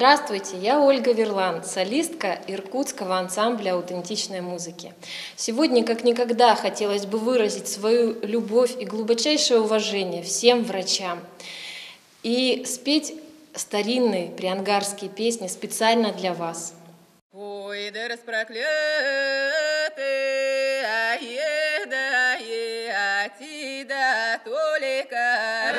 Здравствуйте, я Ольга Верлан, солистка иркутского ансамбля аутентичной музыки. Сегодня, как никогда, хотелось бы выразить свою любовь и глубочайшее уважение всем врачам и спеть старинные приангарские песни специально для вас. Ой, да распроклятый, да ти да только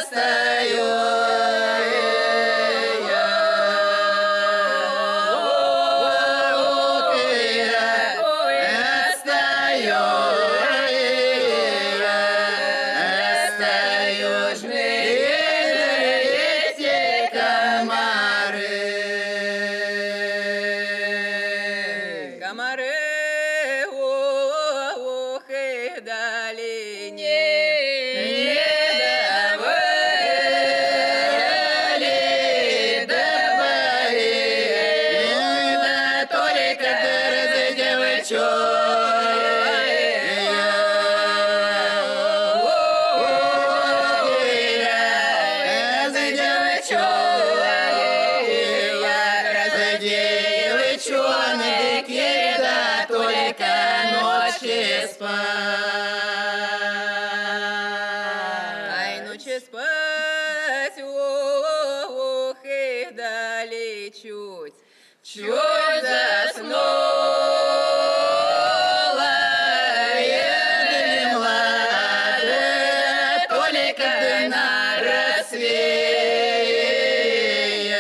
комары, ох, и дали не давали, да только ночи спать. Ай, ночи спать, ох, и дали чуть заснула, едва только на рассвете.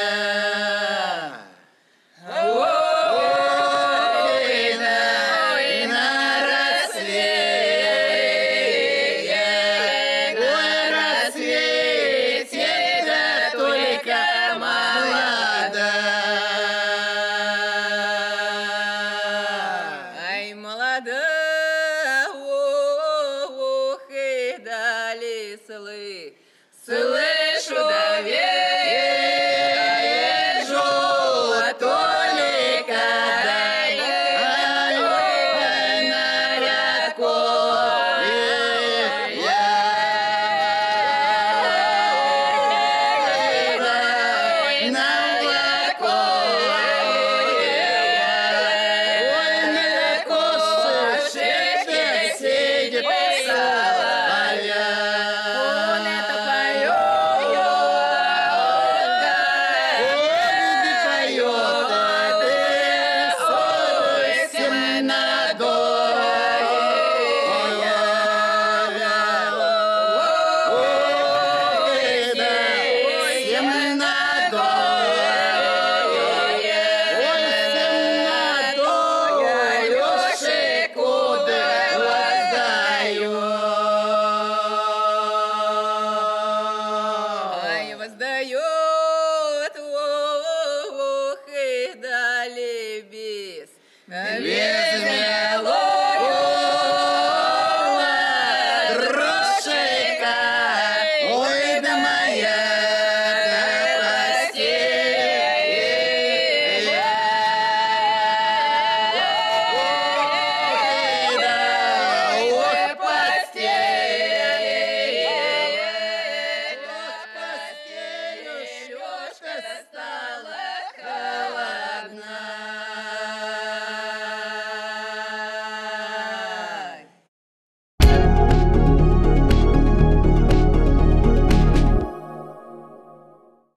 Молода, ох, и дали слышь.